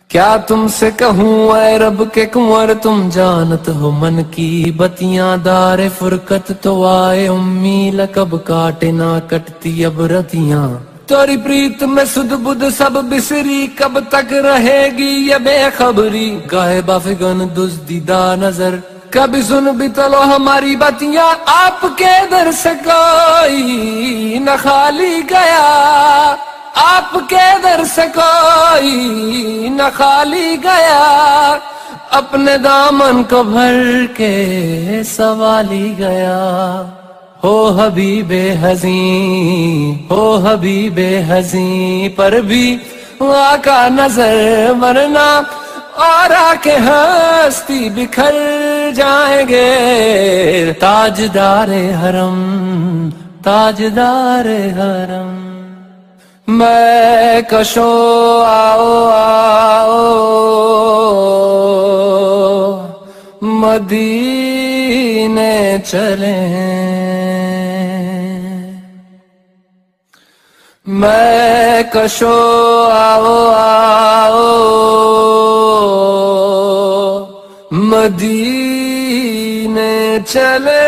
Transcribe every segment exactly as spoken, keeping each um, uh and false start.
کیا تم سے کہوں اے رب کے کنور، تم جانت ہو من کی بتیاں، دار فرقت تو آئے امی، لقب کاٹے نہ کٹتی اب رتیاں، توری پریت میں سد بدھ سب بسری، کب تک رہے گی یہ بے خبری، گاہے بافگن دزدیدہ نظر، کبھی سن بھی تلو ہماری باتیاں، آپ کے در سے کوئی نہ خالی گیا، آپ کے در سے کوئی نہ خالی گیا، اپنے دامن کو بھر کے سوالی گیا، ہو حبیب حزین ہو حبیب حزین پر بھی آقا نظر، ورنہ اور آ کے ہستی بکھر جائیں گے، تاجدار حرم تاجدار حرم، میں کشو آؤ آؤ مدینے چلیں، میں کشو آؤ آؤ مدینے چلے،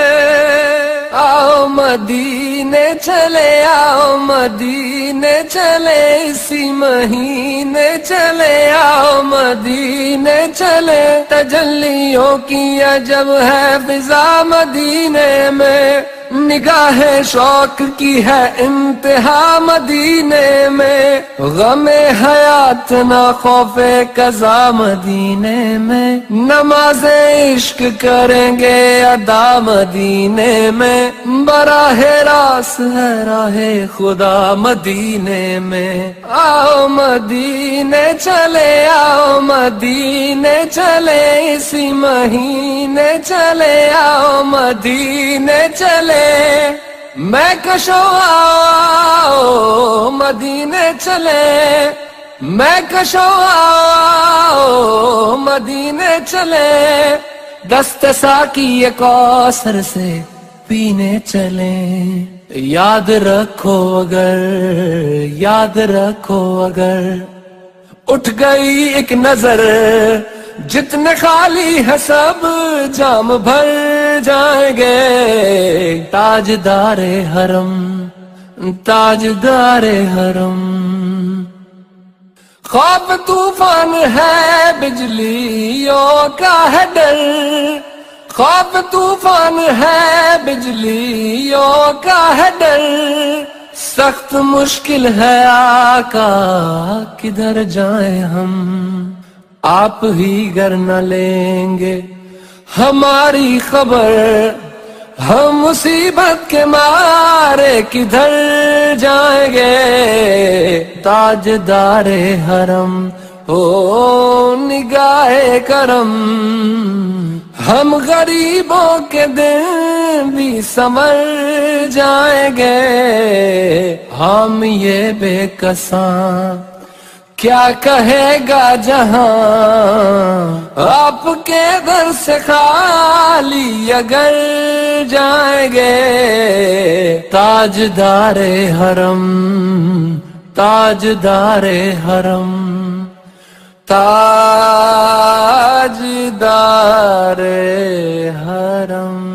آؤ مدینے چلے، آؤ مدینے چلے، اسی مہینے چلے، آؤ مدینے چلے، تجلیوں کی عجب ہے فضا مدینے میں، نگاہ شوق کی ہے انتہا مدینے میں، غم حیات نہ خوف قضا مدینے میں، نماز عشق کریں گے ادا مدینے میں، براہ راست ہے راہ خدا مدینے میں، آؤ مدینے چلے، آؤ مدینے چلے، اسی مہینے چلے، آؤ مدینے چلے، میں کشو آؤ مدینے چلے، میں کشو آؤ مدینے چلے، دست ساقی کوثر سے پینے چلیں، یاد رکھو اگر یاد رکھو اگر اٹھ گئی ایک نظر، جتنے خالی ہے سب جام بھر جائیں گے، تاجدار حرم تاجدار حرم، خوف طوفان ہے بجلیوں کا ہے ڈر، خوف طوفان ہے بجلیوں کا ہے ڈر، سخت مشکل ہے آقا کدھر جائیں ہم، آپ ہی گر نہ لیں گے ہماری خبر، ہم مصیبت کے مارے کدھر جائیں گے، تاجدار حرم ہو نگاہ کرم، ہم غریبوں کے دن بھی سمر جائیں گے، ہم یہ بے کساں کیا کہے گا جہاں، آپ کے در سے خالی اگر جائیں گے، تاجدار حرم تاجدار حرم تاجدار حرم۔